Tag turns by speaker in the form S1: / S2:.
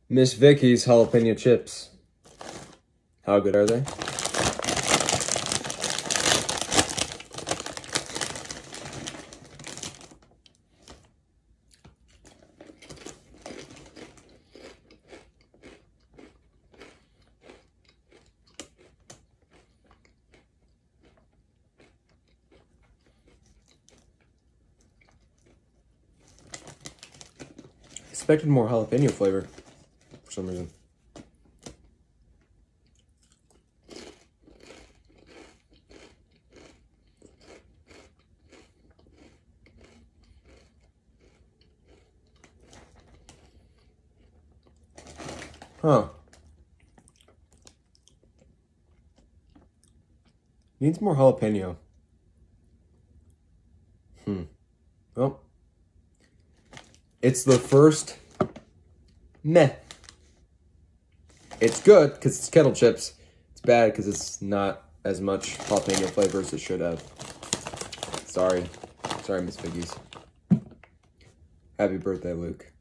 S1: Miss Vickie's jalapeno chips. How good are they? Expected more jalapeno flavor for some reason. Huh. Needs more jalapeno. Well, it's the first meh. It's good because it's Kettle chips. It's bad because it's not as much jalapeno flavor as it should have. Sorry. Sorry, Miss Vickie's. Happy birthday, Luke.